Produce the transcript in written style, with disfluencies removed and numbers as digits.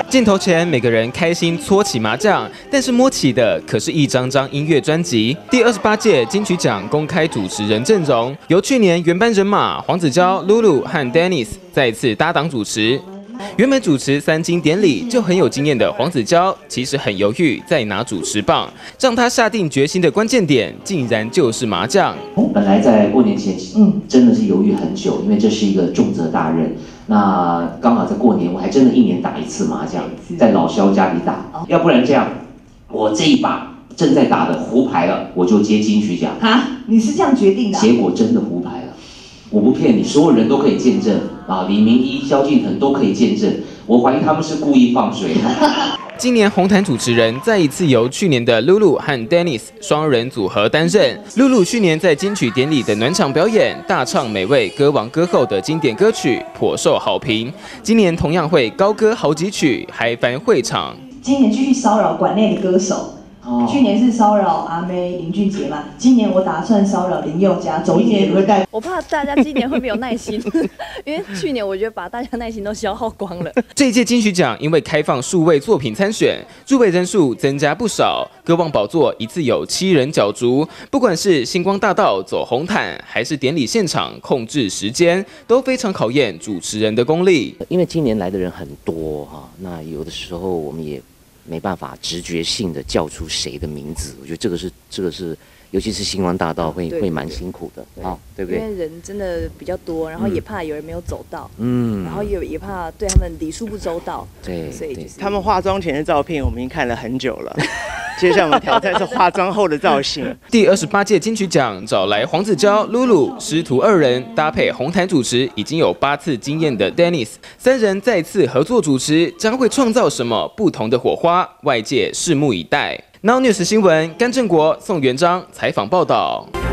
镜头前，每个人开心搓起麻将，但是摸起的可是一张张音乐专辑。第28届金曲奖公开主持人阵容，由去年原班人马黄子佼、露露和 Dennis 再次搭档主持。原本主持3金典礼就很有经验的黄子佼，其实很犹豫再拿主持棒，让他下定决心的关键点，竟然就是麻将。 本来在过年前，真的是犹豫很久，因为这是一个重责大任。那刚好在过年，我还真的1年打1次麻将，在老萧家里打。要不然这样，我这一把正在打的胡牌了，我就接金曲奖。 啊，你是这样决定的？ 结果真的胡牌了。我不骗你，所有人都可以见证啊，李明一、萧敬腾都可以见证。我怀疑他们是故意放水。 今年红毯主持人再一次由去年的露露和 Dennis 双人组合担任。露露去年在金曲典礼的暖场表演，大唱每位歌王歌后的经典歌曲，颇受好评。今年同样会高歌好几曲，嗨翻会场。 今年继续骚扰馆内的歌手。去年是骚扰阿妹、林俊杰嘛，今年我打算骚扰林宥嘉、周杰伦。 我怕大家今年会没有耐心，因为去年我觉得把大家耐心都消耗光了。 这一届金曲奖因为开放数位作品参选，入围人数增加不少，歌王宝座一次有7人角逐。不管是星光大道走红毯，还是典礼现场控制时间，都非常考验主持人的功力。 因为今年来的人很多哈，那有的时候我们也没办法直觉性的叫出谁的名字，我觉得这个是，尤其是星光大道会蛮辛苦的啊，对不对？ 因为人真的比较多，然后也怕有人没有走到，然后也怕对他们礼数不周到， 对， 所以就是他们化妆前的照片我们已经看了很久了。接下来我们挑战是化妆后的造型。 第28届金曲奖找来黄子佼、露露师徒2人搭配红毯主持，已经有8次经验的 Dennis，3人再次合作主持，将会创造什么不同的火花？外界拭目以待。Now News 新闻，甘正国、宋元章采访报道。